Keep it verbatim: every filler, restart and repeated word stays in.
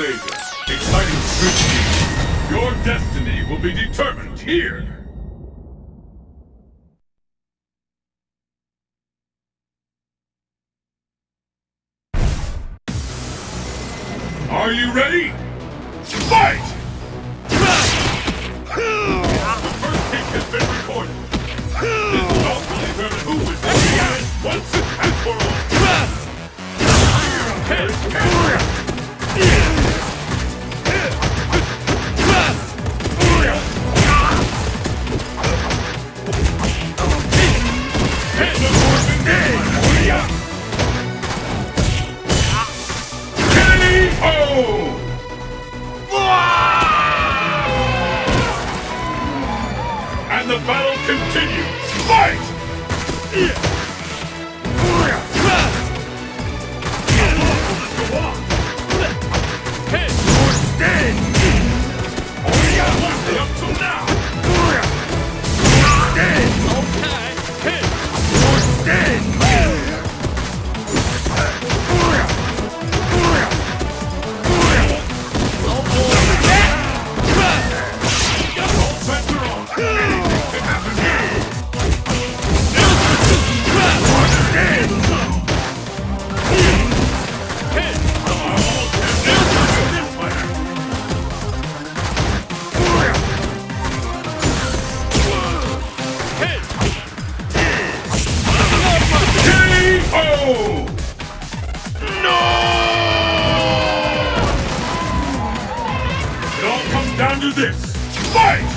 invasion. Exciting switch. Your destiny will be determined here. Are you ready? Fight! The first kick has been recorded. This will also determine who is the champion once and for all. And the battle continues! Fight! Go on! Hit! Or stand! Oh yeah! Up till now! Stand! Okay! Hit! Or stand! Down to this! Fight!